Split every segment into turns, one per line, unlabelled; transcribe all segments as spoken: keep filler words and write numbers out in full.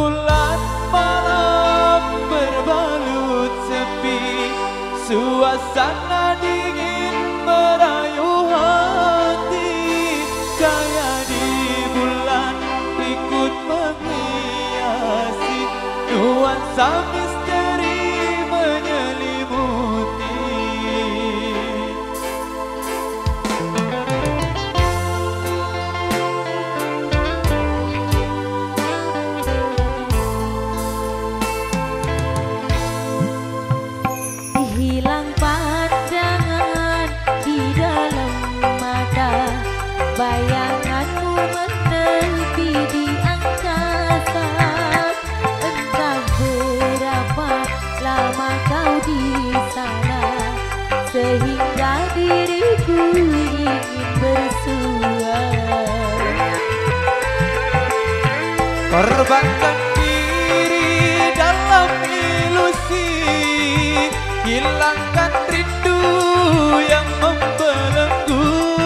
Bulan malam berbalut sepi, suasana dingin merayu hati. Cahaya di bulan ikut menghiasi, nuansa misteri menyelimuti.
Hilang pandangan di dalam mata, bayanganmu menepi di angkasa. Entah berapa lama kau di sana, sehingga diriku ingin bersuara.
Korbankan diri dalam ilusi, hilangkan rindu yang membelenggu.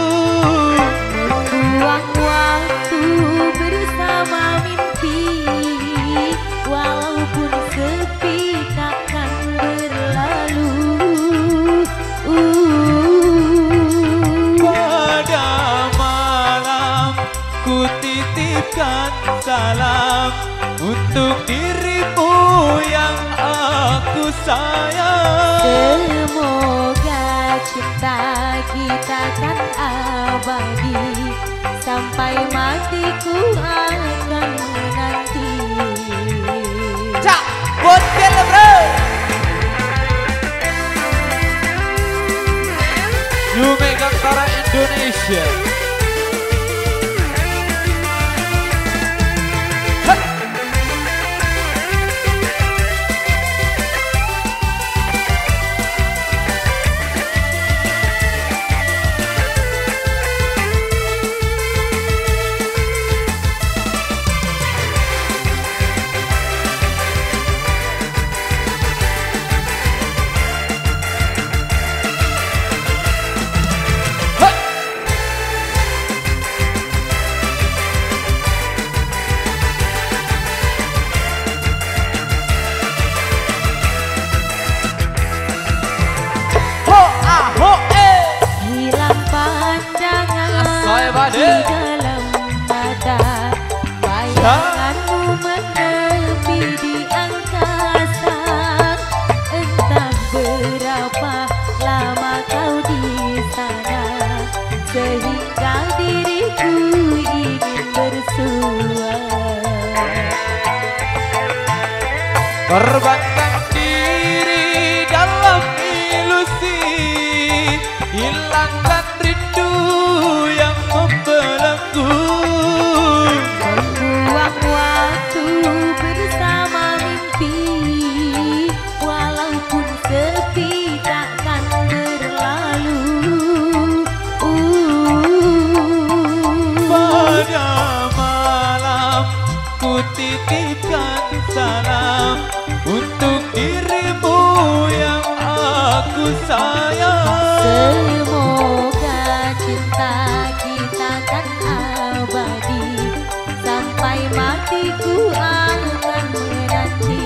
Membuang waktu bersama mimpi, walaupun sepi takkan berlalu. uh.
Pada malam ku titipkan salam untuk dirimu yang aku sayang.
Semoga cinta kita kan abadi, sampai matiku akan menanti.
Cak, buat kita bro. You Megantara Indonesia.
Di dalam mata, bayanganmu menepi di angkasa. Entah berapa lama kau di sana, sehingga diriku ingin bersuara.
Korbankan diri dalam ilusi, hilangkan rindu yang membelenggu.
Membuang waktu bersama mimpi, walaupun sepi takkan berlalu. uh.
Pada malam ku titipkan salam untuk dirimu yang aku sayang.
Semoga cinta kita kan abadi, sampai matiku akan menanti.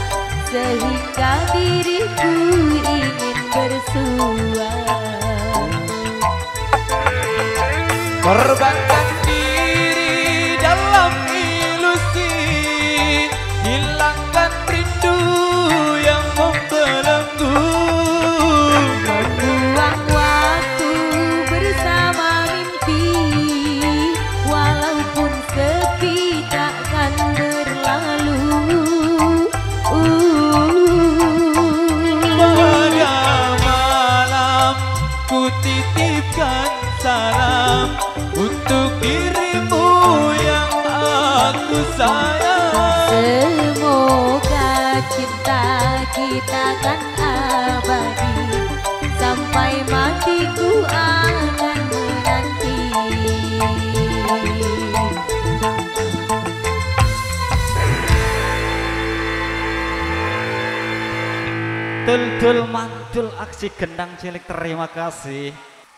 sehingga diriku ingin bersuara.
Korbankan diri dalam ilusi, hilangkan rindu yang membelenggu.
Membuang waktu bersama mimpi, walaupun sepi takkan berlalu.
Pada malam ku titipkan salam untuk dirimu yang aku sayang.
Semoga cinta kita kan abadi, sampai matiku akan menanti.
Dul-dul mantul aksi gendang cilik, terima kasih.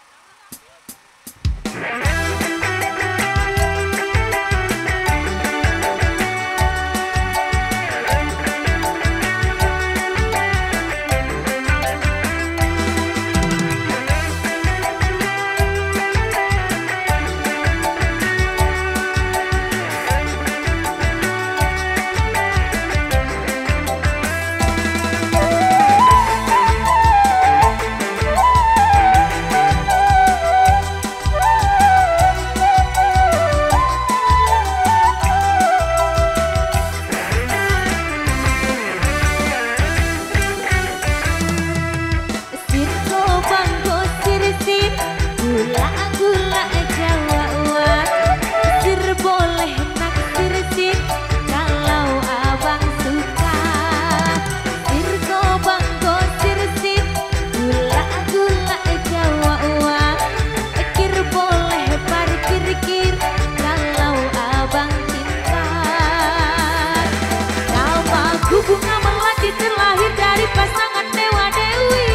Bunga melati terlahir dari pasangan Dewa Dewi.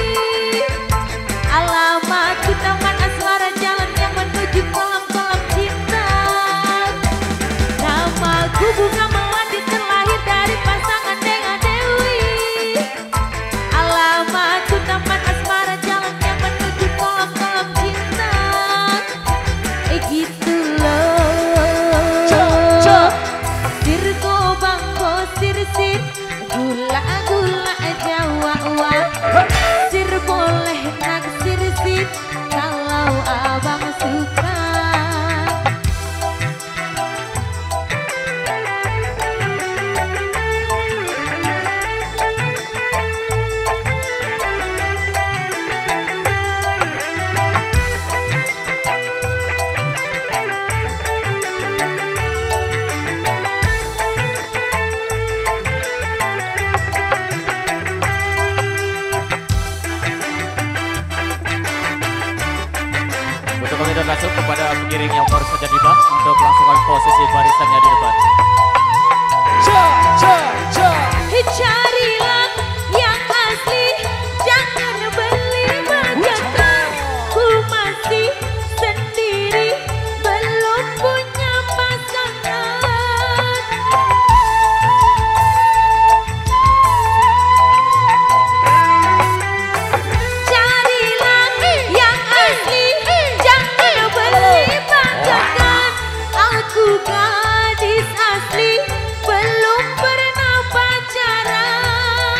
Alamatku taman asmara, jalan yang menuju kolam-kolam cinta. Namaku bunga melati terlahir dari pasangan Dewa Dewi. Alamatku taman asmara, jalan yang menuju kolam-kolam cinta. Eh gitu loh. Sirko bangko sir-sir, gula-gula Jawa, sir boleh naksir sir kalau abang suka.
Kami langsung kepada pengiring yang baru saja tiba untuk melangsungkan posisi barisannya di depan.
Ca, ca, ca.
Carilah yang asli, jangan beli bajakan. Ku masih sendiri, belum punya pasangan. Carilah yang asli, jangan beli bajakan. Aku gadis asli, belum pernah pacaran.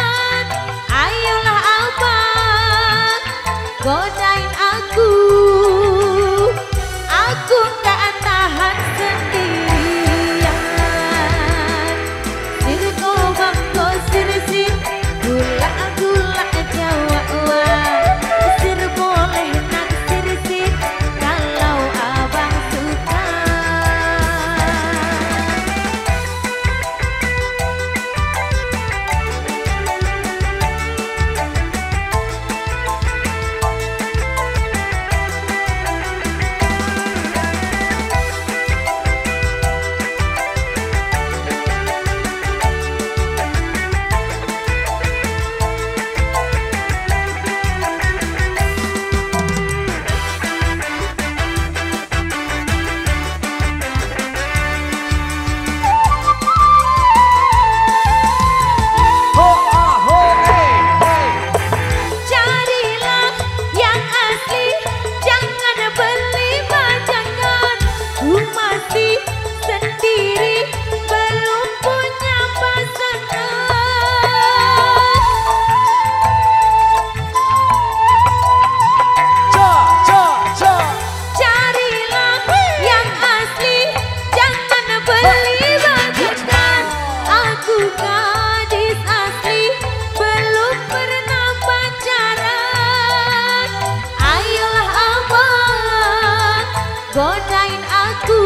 godain aku,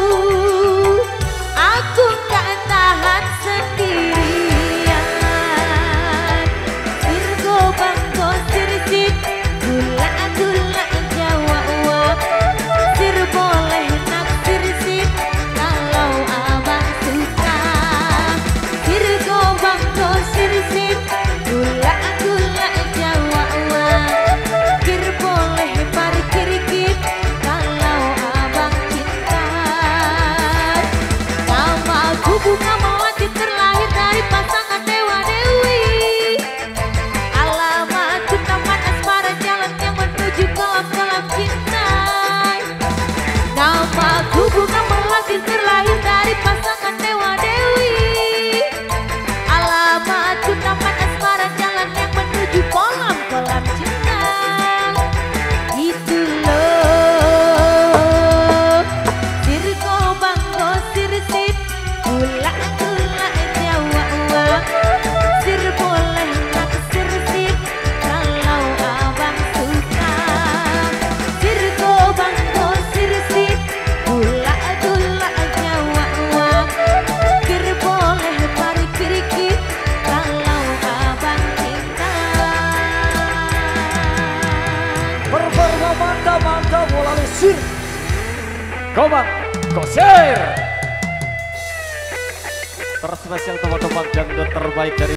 aku gak tahan sendirian. Sirgo bangko sirsit, gula-gula Jawa uap. Sir boleh naksir sir, kalau abang suka. Sirgo bangko sirsit, gula-gula Jawa uap. Kir boleh parkir kir, kalau abang cinta. Namaku bunga melati terlahir dari pasangan dewa dewi. Alamatku taman asmara, jalan yang menuju kolam-kolam cinta. Namaku bunga melati terlahir dari pasangan dewa dewi. Alamatku taman asmara, jalan yang menuju kolam-kolam cinta. Itu loh, Sirgo bangko sirsit, gula-gula Jawa uap. Sir boleh naksir sir, kalau abang suka. Sirgo bangko sirsit, gula-gula Jawa uap. Kir boleh parkir kir, kalau abang cinta.
Performa mantap-mantap melalui Sir Gobang Koser.
Terspesial teman-teman yang terbaik dari